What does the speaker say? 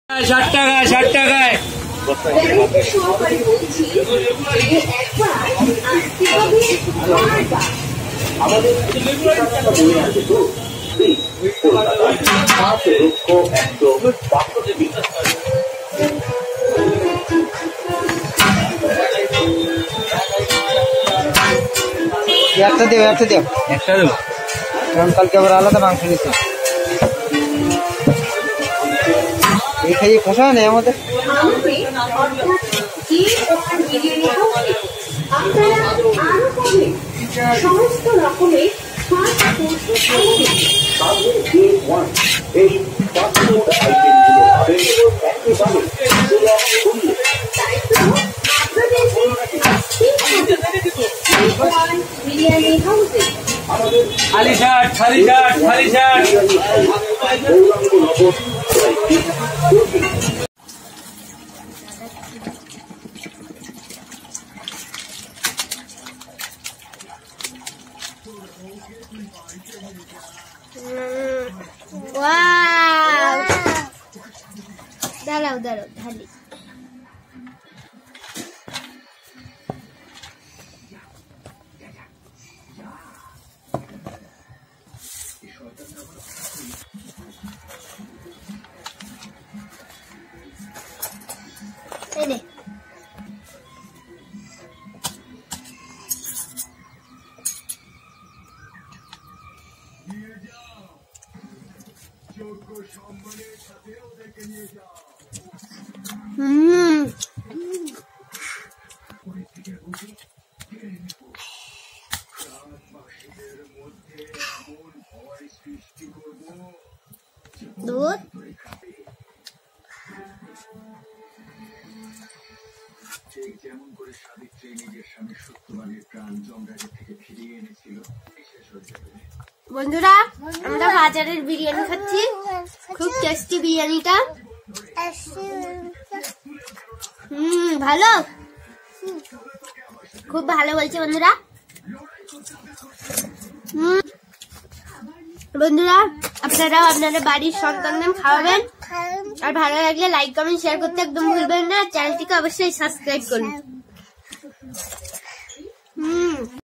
60 টাকায় 60 টাকায় আমাদের একটা দেব একটা দেব কারণ কালকে আবার আলাদা মাংস দিচ্ছে এই খাইয়ে পোষায় নেই আমাদের সমস্ত রকমের বিরিয়ানি হাউসে খালি ষাট খালি ষাট খালি ষাট দাঁড়াও দাঁড়াও ঢালি এনে দুধ যেমন করে সাবিত্রী নিজের স্বামী সত্যবানের প্রাণ যমরাজ থেকে ফিরিয়ে এনেছিল বন্ধুরা আমরা বাজারের বিরিয়ানি খাচ্ছি খুব টেস্টি বিরিয়ানিটা ভালো খুব ভালো বলছে বন্ধুরা বন্ধুরা আপনারাও আপনাদের বাড়ির সন্তানদের খাওয়াবেন আর ভালো লাগলে লাইক কমেন্ট শেয়ার করতে একদম ভুলবেন না চ্যানেলটিকে অবশ্যই সাবস্ক্রাইব করুন